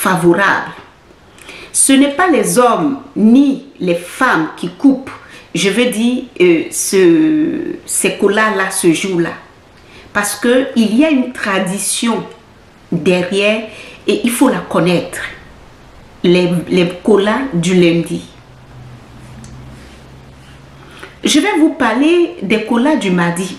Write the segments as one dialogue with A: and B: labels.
A: favorable. Ce n'est pas les hommes ni les femmes qui coupent, je veux dire, ces colas-là, ce jour-là. Parce qu'il y a une tradition derrière et il faut la connaître. Les colas du lundi. Je vais vous parler des colas du mardi.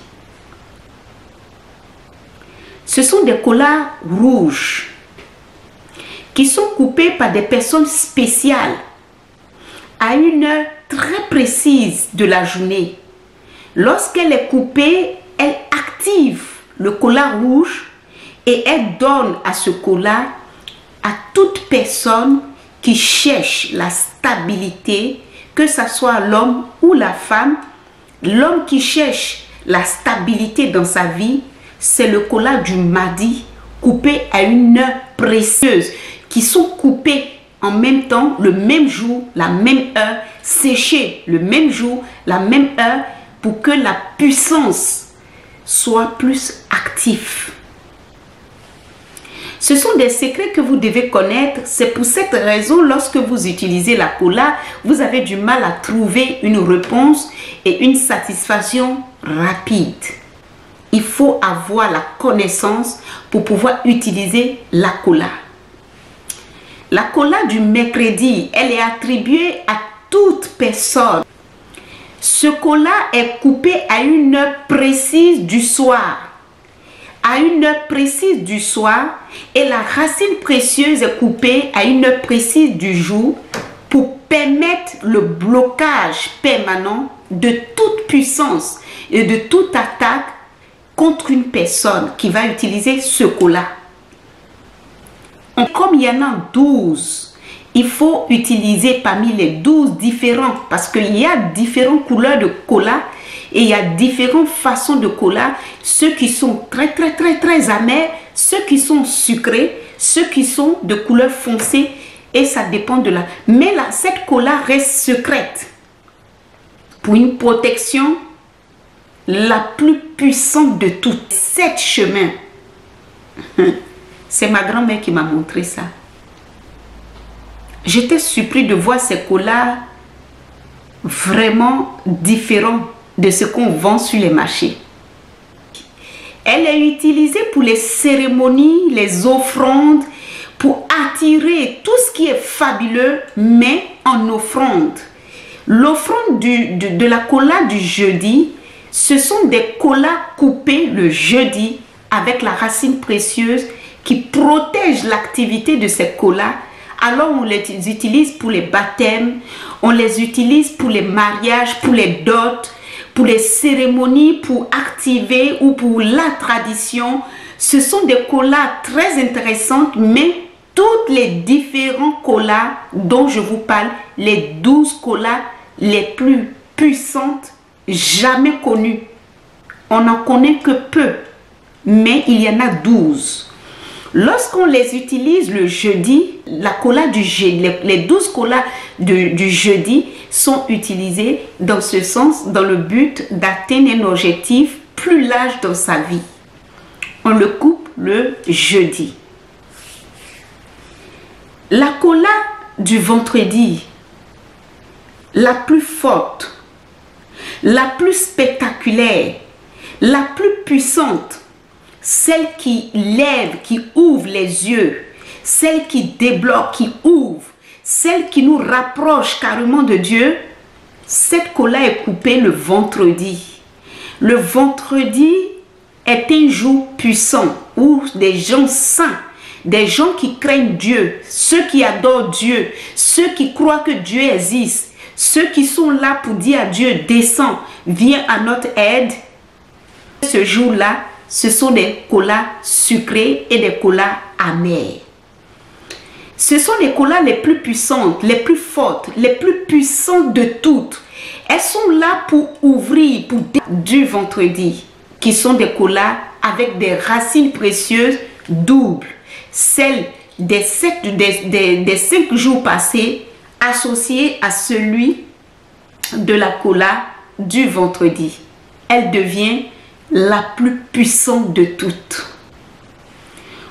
A: Ce sont des colas rouges qui sont coupés par des personnes spéciales à une heure très précise de la journée. Lorsqu'elle est coupée, elle active le cola rouge et elle donne à ce cola à toute personne qui cherche la stabilité, que ce soit l'homme ou la femme. L'homme qui cherche la stabilité dans sa vie, c'est le cola du mardi coupé à une heure précieuse, qui sont coupés en même temps, le même jour, la même heure, séchés le même jour, la même heure, pour que la puissance soit plus active. Ce sont des secrets que vous devez connaître. C'est pour cette raison, lorsque vous utilisez la cola, vous avez du mal à trouver une réponse et une satisfaction rapide. Il faut avoir la connaissance pour pouvoir utiliser la cola. La cola du mercredi, elle est attribuée à toute personne. Ce cola est coupé à une heure précise du soir. À une heure précise du soir, et la racine précieuse est coupée à une heure précise du jour pour permettre le blocage permanent de toute puissance et de toute attaque contre une personne qui va utiliser ce cola. Comme il y en a 12, il faut utiliser parmi les 12 différents, parce qu'il y a différentes couleurs de cola et il y a différentes façons de cola, ceux qui sont très amers, ceux qui sont sucrés, ceux qui sont de couleur foncée, et ça dépend de la... Mais là, cette cola reste secrète pour une protection la plus puissante de toutes. 7 chemins. C'est ma grand-mère qui m'a montré ça. J'étais surpris de voir ces colas vraiment différents de ce qu'on vend sur les marchés. Elle est utilisée pour les cérémonies, les offrandes, pour attirer tout ce qui est fabuleux, mais en offrande. L'offrande de la cola du jeudi, ce sont des colas coupés le jeudi avec la racine précieuse qui protège l'activité de ces colas. Alors on les utilise pour les baptêmes, on les utilise pour les mariages, pour les dots, pour les cérémonies, pour activer ou pour la tradition. Ce sont des colas très intéressantes, mais toutes les différents colas dont je vous parle, les 12 colas les plus puissantes jamais connues. On n'en connaît que peu, mais il y en a 12. Lorsqu'on les utilise le jeudi, la cola du jeudi, les 12 colas du jeudi sont utilisés dans ce sens, dans le but d'atteindre un objectif plus large dans sa vie. On le coupe le jeudi. La cola du vendredi, la plus forte, la plus spectaculaire, la plus puissante, celle qui lève, qui ouvre les yeux, celle qui débloque, qui ouvre, celle qui nous rapproche carrément de Dieu, cette cola est coupée le vendredi. Le vendredi est un jour puissant où des gens saints, des gens qui craignent Dieu, ceux qui adorent Dieu, ceux qui croient que Dieu existe, ceux qui sont là pour dire à Dieu, descends, viens à notre aide. Ce jour-là, ce sont des colas sucrés et des colas amers. Ce sont les colas les plus puissantes, les plus fortes, les plus puissantes de toutes. Elles sont là pour ouvrir, pour du vendredi, qui sont des colas avec des racines précieuses doubles. Celles des 5 jours passés associées à celui de la cola du vendredi. Elle devient la plus puissante de toutes. On coupe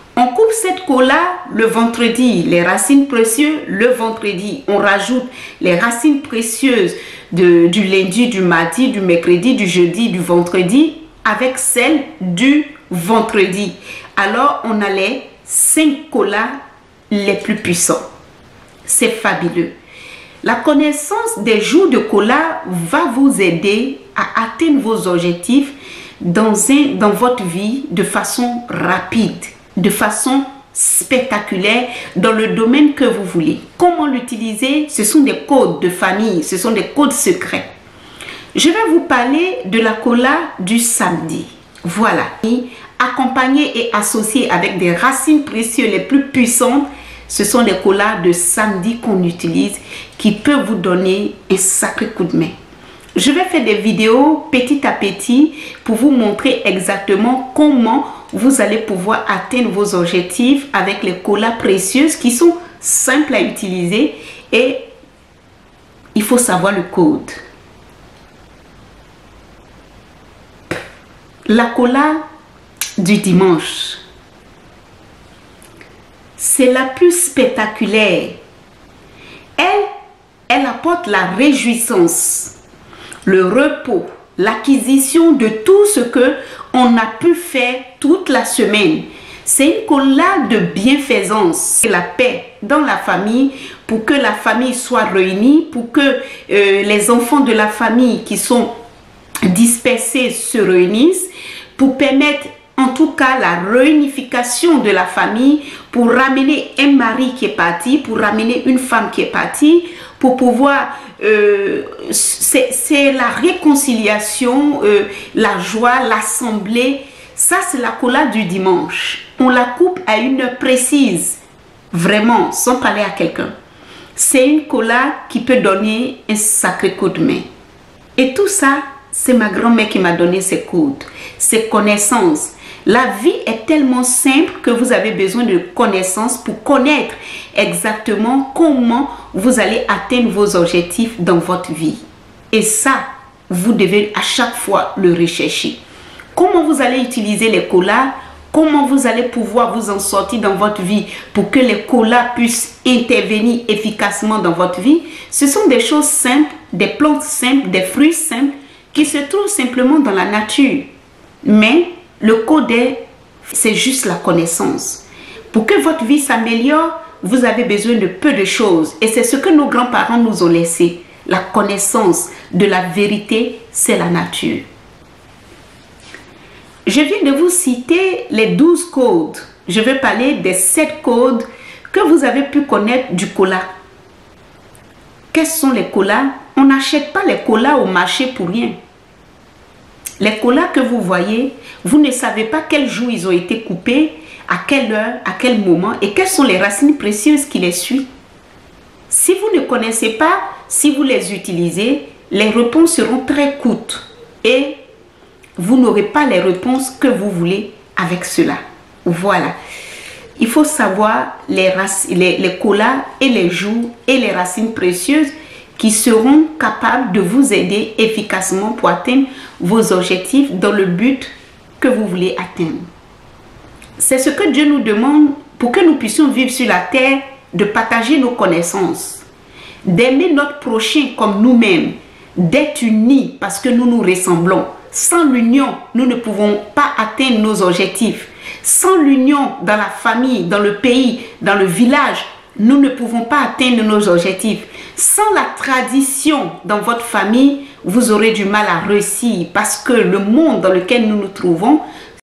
A: cette cola, le vendredi, les racines précieuses, le vendredi, on rajoute les racines précieuses du lundi, du mardi, du mercredi, du jeudi, du vendredi, avec celle du vendredi. Alors, on a les 5 colas les plus puissants. C'est fabuleux. La connaissance des jours de cola va vous aider à atteindre vos objectifs dans votre vie de façon rapide, de façon spectaculaire, dans le domaine que vous voulez. Comment l'utiliser? Ce sont des codes de famille, ce sont des codes secrets. Je vais vous parler de la cola du samedi. Voilà. Accompagné et associé avec des racines précieuses les plus puissantes, ce sont des colas de samedi qu'on utilise qui peuvent vous donner un sacré coup de main. Je vais faire des vidéos petit à petit pour vous montrer exactement comment vous allez pouvoir atteindre vos objectifs avec les colas précieuses qui sont simples à utiliser et il faut savoir le code. La cola du dimanche, c'est la plus spectaculaire. Elle apporte la réjouissance, le repos, l'acquisition de tout ce que on a pu faire toute la semaine. C'est une cola de bienfaisance, la paix dans la famille pour que la famille soit réunie, pour que les enfants de la famille qui sont dispersés se réunissent, pour permettre en tout cas la réunification de la famille, pour ramener un mari qui est parti, pour ramener une femme qui est partie, pour pouvoir, c'est la réconciliation, la joie, l'assemblée. Ça, c'est la cola du dimanche. On la coupe à une heure précise, vraiment, sans parler à quelqu'un. C'est une cola qui peut donner un sacré coup de main. Et tout ça, c'est ma grand-mère qui m'a donné ces codes, ces connaissances. La vie est tellement simple que vous avez besoin de connaissances pour connaître exactement comment vous allez atteindre vos objectifs dans votre vie. Et ça, vous devez à chaque fois le rechercher. Comment vous allez utiliser les colas, comment vous allez pouvoir vous en sortir dans votre vie pour que les colas puissent intervenir efficacement dans votre vie. Ce sont des choses simples, des plantes simples, des fruits simples qui se trouvent simplement dans la nature. Mais le code, c'est juste la connaissance. Pour que votre vie s'améliore, vous avez besoin de peu de choses. Et c'est ce que nos grands-parents nous ont laissé. La connaissance de la vérité, c'est la nature. Je viens de vous citer les 12 codes. Je vais parler des 7 codes que vous avez pu connaître du cola. Quels sont les colas? On n'achète pas les colas au marché pour rien. Les colas que vous voyez, vous ne savez pas quel jour ils ont été coupés, à quelle heure, à quel moment et quelles sont les racines précieuses qui les suivent. Si vous ne connaissez pas, si vous les utilisez, les réponses seront très courtes et vous n'aurez pas les réponses que vous voulez avec cela. Voilà. Il faut savoir les colas et les jours et les racines précieuses qui seront capables de vous aider efficacement pour atteindre vos objectifs dans le but que vous voulez atteindre. C'est ce que Dieu nous demande pour que nous puissions vivre sur la terre, de partager nos connaissances, d'aimer notre prochain comme nous-mêmes, d'être unis parce que nous nous ressemblons. Sans l'union, nous ne pouvons pas atteindre nos objectifs. Sans l'union dans la famille, dans le pays, dans le village, nous ne pouvons pas atteindre nos objectifs. Sans la tradition dans votre famille, vous aurez du mal à réussir parce que le monde dans lequel nous nous trouvons,